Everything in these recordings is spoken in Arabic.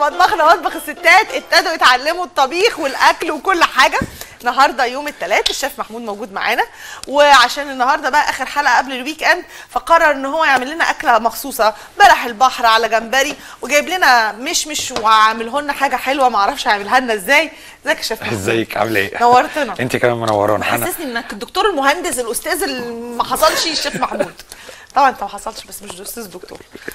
مطبخنا مطبخ الستات ابتدوا يتعلموا الطبيخ والاكل وكل حاجه. النهارده يوم الثلاث، الشيف محمود موجود معانا، وعشان النهارده بقى اخر حلقه قبل الويك اند فقرر ان هو يعمل لنا اكله مخصوصه، بلح البحر على جمبري، وجايب لنا مشمش وعامله لنا حاجه حلوه ما اعرفش هيعملها لنا ازاي. ازيك يا شيف محمود؟ ازيك عامله ايه؟ نورتنا. انت كمان منورانا. حسسني انك الدكتور المهندس الاستاذ اللي ما حصلش الشيف محمود. طبعا انت ما حصلش بس مش استاذ دكتور.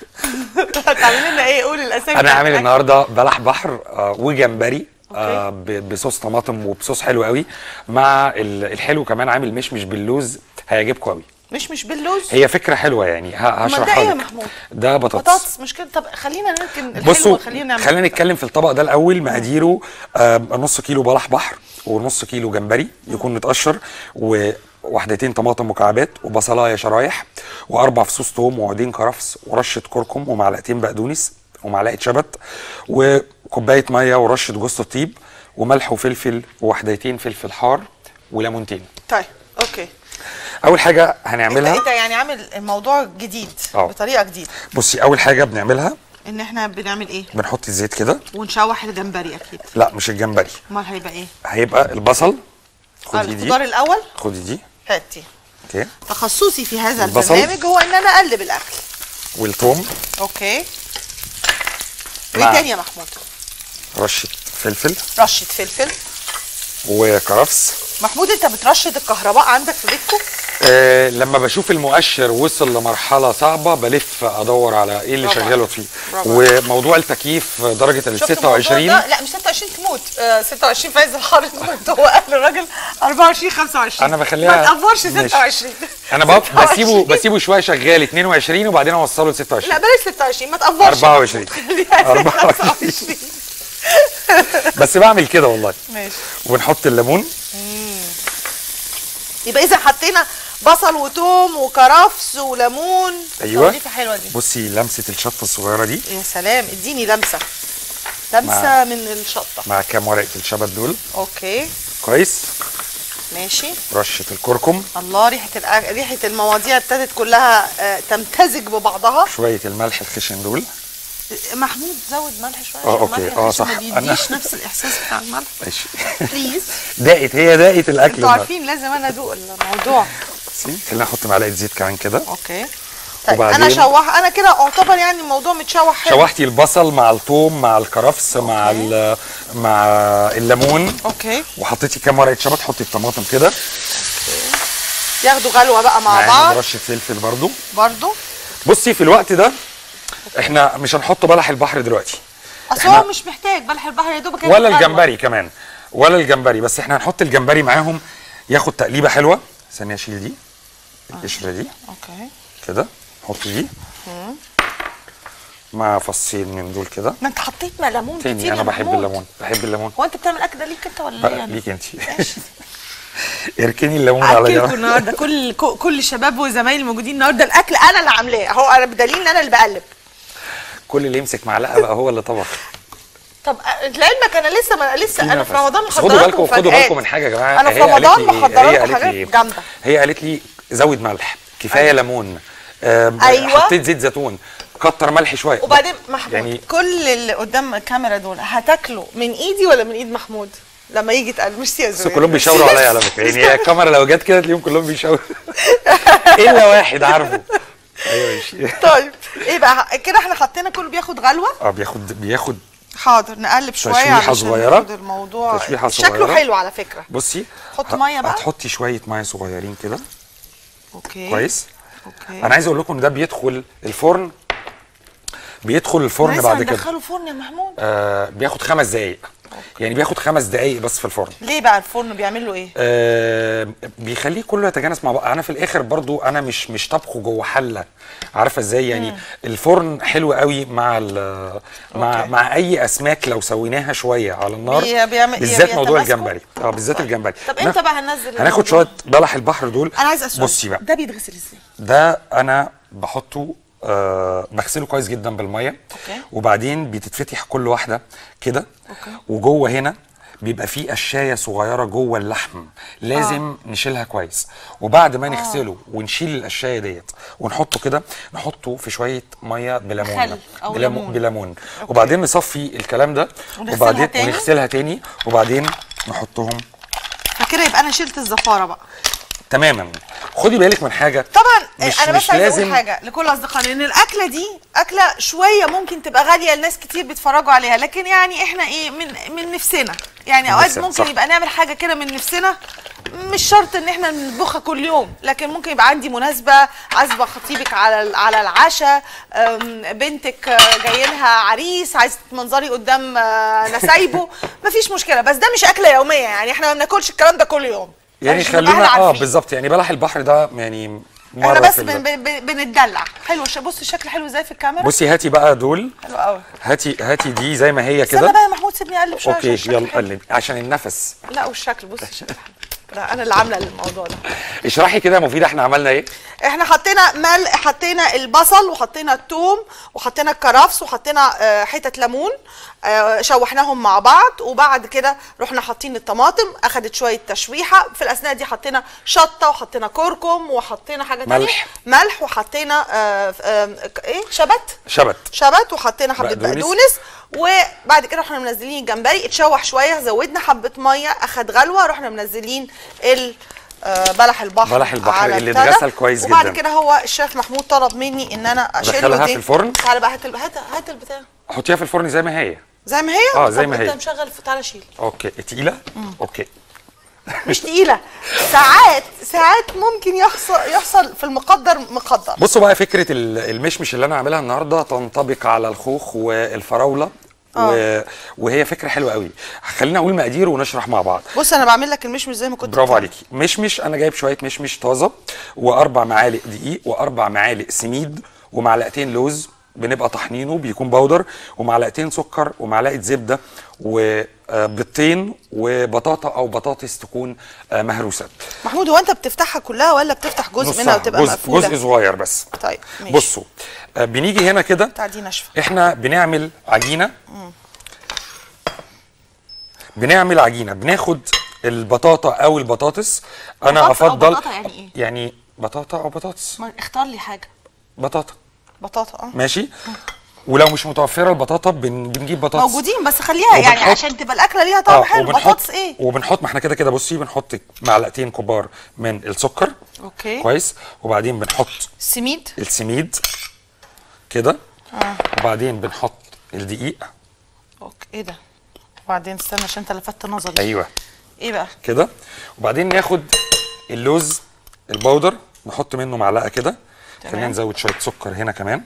هتعمل لنا ايه؟ قول الاسامي. انا عامل النهارده بلح بحر وجمبري بصوص طماطم وبصوص حلو قوي، مع الحلو كمان عامل مشمش باللوز، هيعجبكم قوي. مشمش باللوز هي فكره حلوه يعني، هشرحها لك. ده ايه يا محمود؟ ده بطاطس مش كده؟ طب خلينا نركن الحلو. بصوا خلينا نتكلم في الطبق ده الاول. مقاديره نص كيلو بلح بحر، ونص كيلو جمبري يكون متقشر، ووحدتين طماطم مكعبات، وبصلايه شرايح، واربع فصوص ثوم، وعودين كرفس، ورشه كركم، ومعلقتين بقدونس، ومعلقه شبت، وكوبايه ميه، ورشه جوز الطيب، وملح وفلفل، ووحدتين فلفل حار، وليمونتين. طيب اوكي. اول حاجه هنعملها، انت يعني عامل الموضوع جديد بطريقه جديده. بصي اول حاجه بنعملها ان احنا بنعمل ايه؟ بنحط الزيت كده ونشوح الجمبري. اكيد لا مش الجمبري. امال هيبقى ايه؟ هيبقى البصل. خدي دي الخضار الاول. خدي دي. هاتي. اوكي. تخصصي في هذا البصل. البرنامج هو ان انا اقلب الاكل. والثوم. اوكي. وايه تاني يا محمود؟ رشه فلفل. رشه فلفل وكرفس. محمود انت بترشد الكهرباء عندك في بيتكم؟ لما بشوف المؤشر وصل لمرحله صعبه بلف ادور على ايه اللي شغاله فيه. وموضوع التكييف درجه ال 26. لا مش 26 تموت، 26 في عز الحر تموت. هو قال الراجل 24 25. انا بخليها ما تقفرش 26. انا بسيبه شويه شغال 22 وبعدين اوصله ل 26. لا بلاش 26 ما تقفرش. 24 24 بس بعمل كده والله. ماشي. وبنحط الليمون. يبقى اذا حطينا بصل وتوم وكرفس وليمون. ايوه دي حلوه دي. بصي لمسه الشطه الصغيره دي. يا سلام، اديني لمسه من الشطه مع كام ورقه الشبت دول. اوكي كويس. ماشي. رشه الكركم. الله، ريحه المواضيع ابتدت كلها تمتزج ببعضها. شويه الملح الخشن دول. محمود زود ملح شويه. اوكي صح. ما بيديش نفس الاحساس بتاع الملح. ماشي. بليز. هي دقت الاكل. انتوا عارفين لازم انا ادوق الموضوع. خلينا نحط معلقه زيت كمان كده. اوكي. طيب انا كده اعتبر يعني الموضوع متشوح حلو. شوحتي البصل مع الثوم مع الكرفس مع الليمون. اوكي. وحطيتي كام ورقه شبت. حطي الطماطم كده. اوكي. ياخدوا غلوه بقى مع بعض. رشه فلفل برضو. بصي في الوقت ده احنا مش هنحط بلح البحر دلوقتي. اصل هو مش محتاج بلح البحر يا دوبك ولا الجمبري كمان ولا الجمبري، بس احنا هنحط الجمبري معاهم ياخد تقليبه حلوه. ثانيه اشيل دي القشره دي. اوكي كده. حط دي مع فصين من دول كده. ما انت حطيت ليمون كتير. انا بحب الليمون. هو انت بتعمل الاكل ده ليك انت ولا ايه؟ ليك انت. اركني الليمون على جنب. النهارده كل الشباب وزمايلي الموجودين النهارده الاكل انا اللي عاملاه اهو. انا بدليل ان انا اللي بقلب. كل اللي يمسك معلقه بقى هو اللي طبخ. طب لعلمك انا لسه انا في رمضان محضره لكم. خدوا بالكم من حاجه يا جماعه. انا في رمضان محضره لكم حاجات جامده. هي قالت لي زود ملح كفايه. ليمون. ايوه. حطيت زيت زيتون كتر ملح شويه. وبعدين محمود يعني كل اللي قدام الكاميرا دول هتاكلوا من ايدي ولا من ايد محمود لما يجي يتقال؟ مش سياسي. بس كلهم بيشاوروا عليا على فكره. يعني هي الكاميرا لو جت كده تلاقيهم كلهم بيشاوروا الا واحد عارفه. ايوه ماشي. طيب ايه بقى كده؟ احنا حطينا كله بياخد غلوه. بياخد. حاضر نقلب شويه تشويحه صغيره. الموضوع تشويحه صغيره شكله حلو على فكره. بصي حط ميه بقى. هتحطي شويه ميه صغيرين كده. اوكي. كويس. اوكي. انا عايز اقول لكم ان ده بيدخل الفرن بعد كده. ندخله فرن يا محمود؟ بياخد 5 دقايق. يعني بياخد 5 دقايق بس في الفرن. ليه بقى الفرن بيعمل له ايه؟ بيخليه كله يتجانس مع بعض. انا في الاخر برضو انا مش طبخه جوه حله، عارفه ازاي يعني. الفرن حلو قوي مع اي اسماك لو سويناها شويه على النار. بالذات موضوع الجمبري. بالذات الجمبري. طب امتى بقى هناخد شويه بلح البحر دول. انا عايز اسال. بصي بقى ده بيتغسل ازاي؟ ده انا بحطه بغسله كويس جدا بالميه. اوكي. وبعدين بتتفتح كل واحده كده. اوكي. وجوه هنا بيبقى فيه قشايه صغيره جوه اللحم، لازم نشيلها كويس. وبعد ما نغسله ونشيل القشايه ديت ونحطه كده، نحطه في شويه ميه بليمون، خل أو ليمون. بليمون، وبعدين نصفي الكلام ده، وبعدين ونغسلها تاني، وبعدين نحطهم. فكده يبقى انا شلت الزفاره بقى تماما. خدي بالك من حاجه طبعا. انا مش بس عايزه لازم اقول حاجه لكل اصدقائنا، ان الاكله دي اكله شويه ممكن تبقى غاليه، لناس كتير بيتفرجوا عليها، لكن يعني احنا ايه من نفسنا، يعني اوقات ممكن صح. يبقى نعمل حاجه كده من نفسنا، مش شرط ان احنا نطبخها كل يوم، لكن ممكن يبقى عندي مناسبه، عازبه خطيبك على العشاء، بنتك جاي لها عريس، عايزه منظري قدام نسايبه، مفيش مشكله، بس ده مش اكله يوميه، يعني احنا ما بناكلش الكلام ده كل يوم، يعني خلونا بالظبط. يعني بلح البحر ده يعني مره احنا بس بنتدلع. حلو. بص الشكل حلو ازاي في الكاميرا. بصي هاتي بقى دول، حلو قوي. هاتي دي زي ما هي كده. استنى بقى يا محمود، سيبني اقلب شويه. اوكي يلا قلب عشان النفس. لا والشكل، بص الشكل ده انا اللي عامله الموضوع ده. اشرحي كده يا مفيده، احنا عملنا ايه؟ احنا حطينا ملح، حطينا البصل، وحطينا الثوم، وحطينا الكرفس، وحطينا حتت ليمون، شوحناهم مع بعض، وبعد كده رحنا حاطين الطماطم، اخدت شويه تشويحه، في الاثناء دي حطينا شطه، وحطينا كركم، وحطينا حاجه ثانيه ملح، وحطينا ايه شبت، وحطينا حبه بقدونس، وبعد كده رحنا منزلين الجمبري، اتشوح شويه، زودنا حبه ميه، اخد غلوه، رحنا منزلين بلح البحر اللي اتغسل كويس جدا. وبعد كده هو الشيف محمود طلب مني ان انا اشيلها في الفرن. تعالى بقى هات البتاع، حطيها في الفرن زي ما هي. زي ما هي. زي ما هي. انت مشغل، تعالى شيل. اوكي. تقيله. اوكي. مش تقيله، ساعات ممكن يحصل في مقدر. بصوا بقى، فكره المشمش اللي انا عاملها النهارده تنطبق على الخوخ والفراوله، وهي فكره حلوه قوي. خلينا اقول مقادير ونشرح مع بعض. بص انا بعمل لك المشمش زي ما كنت. برافو عليكي. مشمش، انا جايب شويه مشمش طازه، و4 معالق دقيق، و4 معالق سميد، ومعلقتين لوز بنبقى طحنينه بيكون بودر، ومعلقتين سكر، ومعلقه زبده، وبيضتين، وبطاطا او بطاطس تكون مهروسه. محمود، هو انت بتفتحها كلها ولا بتفتح جزء منها وتبقى مقفوله؟ جزء صغير بس. طيب ماشي. بصوا بنيجي هنا كده، دي ناشفه. احنا بنعمل عجينه. بناخد البطاطا او البطاطس. انا افضل أو بطاطا يعني ايه؟ يعني بطاطا او بطاطس. اختار لي حاجه. بطاطا ماشي. ولو مش متوفره البطاطا بنجيب بطاطس موجودين، بس خليها يعني عشان تبقى الاكله ليها طعم حلو. بطاطس ايه؟ وبنحط، ما احنا كده بصي، بنحط معلقتين كبار من السكر. اوكي كويس. وبعدين بنحط السميد كده. وبعدين بنحط الدقيق. اوكي. ايه ده؟ وبعدين استنى عشان انت لفتت نظري. ايوه. ايه بقى كده. وبعدين ناخد اللوز البودر، نحط منه معلقه كده. خلينا نزود شويه سكر هنا كمان.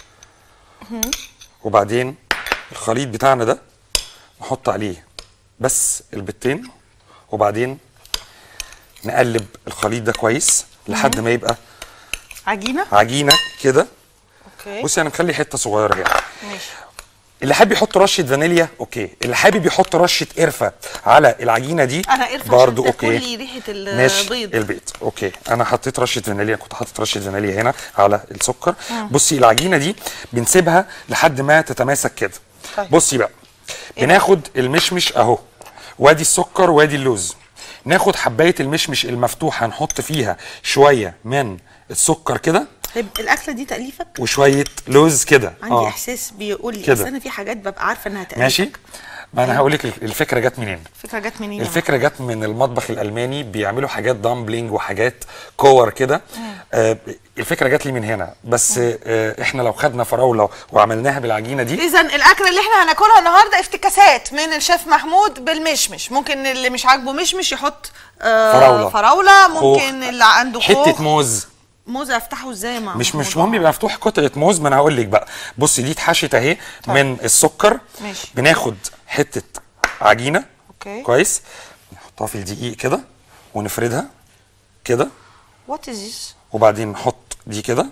وبعدين الخليط بتاعنا ده نحط عليه بس البيضتين، وبعدين نقلب الخليط ده كويس لحد ما يبقى عجينه كده. اوكي. بصي انا مخلي حته صغيره هنا. ماشي. اللي حابب يحط رشه فانيليا اوكي، اللي حابب يحط رشه قرفه على العجينه دي انا قرفه برضو اوكي. لي ريحه البيض. اوكي. انا حطيت رشه فانيليا، كنت حاطط رشه فانيليا هنا على السكر. بصي العجينه دي بنسيبها لحد ما تتماسك كده. طيب. بصي بقى، بناخد المشمش اهو، وادي السكر وادي اللوز. ناخد حبايه المشمش المفتوحه، نحط فيها شويه من السكر كده. الاكله دي تأليفك؟ وشويه لوز كده. عندي احساس بيقول لي، بس انا في حاجات ببقى عارفه انها تأليفك. ماشي. ما انا هقول لك الفكره جت منين. الفكره جت من المطبخ الالماني، بيعملوا حاجات دامبلينج وحاجات كور كده. الفكره جت لي من هنا، بس احنا لو خدنا فراوله وعملناها بالعجينه دي. اذا الاكله اللي احنا هناكلها النهارده افتكاسات من الشيف محمود بالمشمش. ممكن اللي مش عاجبه مشمش يحط فراوله. ممكن اللي عنده خوخ، حته موز افتحه ازاي؟ مش مهم يبقى مفتوح قطعه موز. ما انا هقول لك بقى. بصي دي اتحشت اهي من السكر. ماشي. بناخد حته عجينه. اوكي. كويس. نحطها في الدقيق كده ونفردها كده. وات از ذس؟ وبعدين نحط دي كده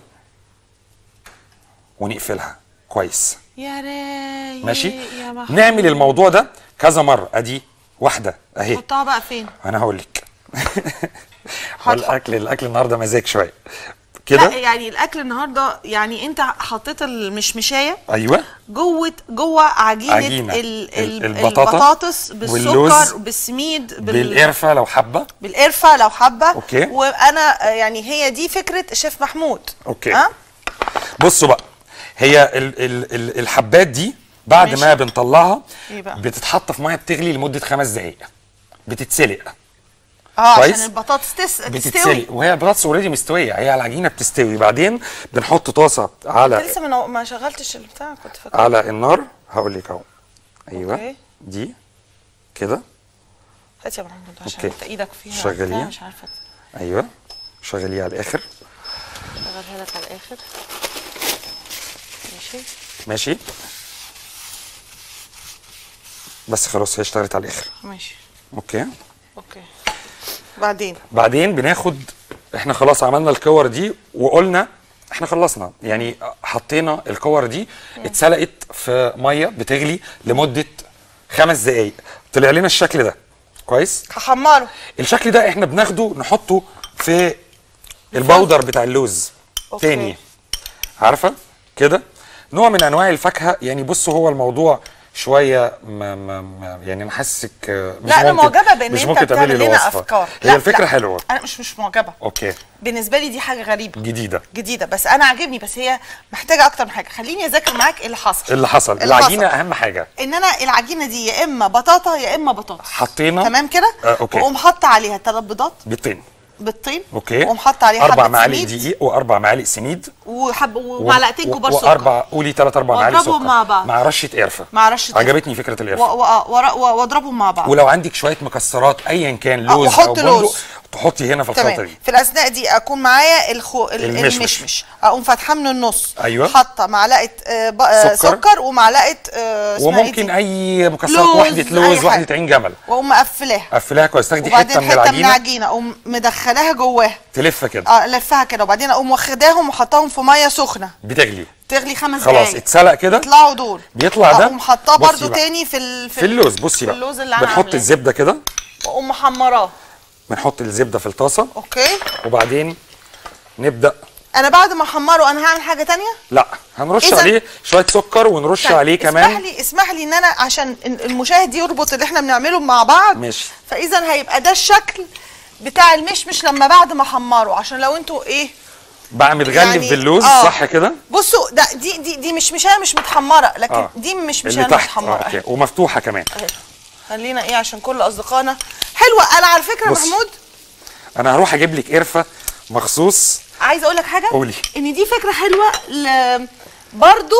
ونقفلها كويس. يا رايق. ماشي. نعمل الموضوع ده كذا مره. ادي واحده اهي. نحطها بقى فين؟ انا هقول لك. الاكل النهارده مزاج شويه. كده. لا يعني الاكل النهارده يعني انت حطيت المشمشايه ايوه جوه عجينه البطاطس بالسكر بالسميد بالقرفه لو حبه. اوكي. وانا يعني هي دي فكره الشيف محمود. اوكي. بصوا بقى، هي الحبات دي بعد ماشي. ما بنطلعها بتتحط في ميه بتغلي لمده 5 دقائق، بتتسلق. عشان البطاطس تستوي. وهي البطاطس اوريدي مستويه، هي العجينه بتستوي. بعدين بنحط طاسه على انت لسه ما شغلتش البتاع، كنت فاكره على النار. هقول لك اهو. ايوه أوكي. دي كده. هات يا محمود عشان انت ايدك فيها شغليها. مش عارفه. ايوه شغليها على الاخر. شغلها لك على الاخر. ماشي بس خلاص هي اشتغلت على الاخر. ماشي اوكي. بعدين بناخد، احنا خلاص عملنا الكور دي وقلنا احنا خلصنا، يعني حطينا الكور دي اتسلقت في ميه بتغلي لمده 5 دقائق، طلع لنا الشكل ده كويس. هحمره. الشكل ده احنا بناخده نحطه في البودر بتاع اللوز. أوكي. تاني عارفه كده نوع من انواع الفاكهه. يعني بصوا هو الموضوع شويه يعني انا حاسك لا انا معجبه بان انت بتعمل لنا افكار. هي الفكره حلوه. انا مش معجبه. اوكي. بالنسبه لي دي حاجه غريبه جديده بس انا عاجبني، بس هي محتاجه اكتر من حاجه. خليني اذاكر معاك ايه اللي حصل. العجينه اهم حاجه ان انا العجينه دي يا اما بطاطا يا اما بطاطس. حطينا تمام كده. اوكي. واقوم حاطه عليها 3 بيضات بالطين. اوكي. واقوم حاطه عليها 4 معالق دقيق و4 معالق سميد ومعلقتين كبار سكر. و4 قولي 3 4 معالق سكر مع بعض مع رشه قرفه. عجبتني فكره القرفه. واضربهم مع بعض. ولو عندك شويه مكسرات ايا كان لوز او بندق تحطي هنا في الخلطه دي. في الاثناء دي اكون معايا المشمش اقوم فاتحه من النص. ايوه. حاطه معلقه سكر ومعلقه وممكن اي مكسرات، واحده لوز واحده عين جمل، واقوم مقفلاها كويس. تاخدي حته من العجينه اقوم مدخلاها جواها تلف كده. الفها كده، وبعدين اقوم واخداهم وحطاهم في ميه سخنه تغلي 5 دقايق. خلاص اتسلق كده. يطلعوا دول. بيطلع ده اقوم حطاه برده تاني في اللوز. بصي بقى اللوز اللي انا بنحط الزبده كده واقوم محمراه. بنحط الزبده في الطاسه. اوكي. وبعدين نبدا. انا بعد ما احمره انا هعمل حاجه تانية؟ لا هنرش عليه شويه سكر ونرش عليه كمان. اسمح لي ان انا عشان المشاهد يربط اللي احنا بنعمله مع بعض. ماشي. فاذا هيبقى ده الشكل بتاع المشمش لما بعد ما احمره، عشان لو انتوا بعمل غلف يعني باللوز. صح كده. بصوا ده دي مشمشيه مش متحمره، لكن دي مشمشيه متحمره. اوكي. ومفتوحه كمان. خلينا عشان كل اصدقائنا. حلوه. انا على فكره محمود انا هروح اجيب لك قرفه مخصوص. عايزه اقول لك حاجه. قولي. ان دي فكره حلوه برضو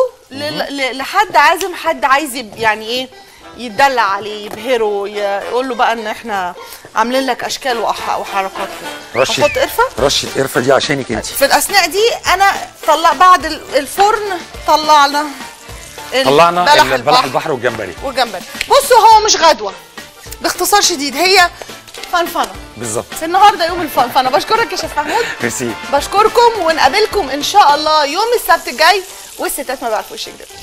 لحد عازم، حد عايز يعني يتدلع عليه، يبهره، يقول له بقى ان احنا عاملين لك اشكال وحركات كده. رشه قرفه دي عشانك انت. في الاثناء دي انا بعد الفرن طلعنا بلح البحر والجمبري. بصوا هو مش غدوه، باختصار شديد هي فنفنه. بالظبط. النهارده يوم الفنفنه. بشكرك يا شيف محمود. ميرسي. بشكركم ونقابلكم ان شاء الله يوم السبت الجاي، والستات ما بيعرفوش يكذبوا.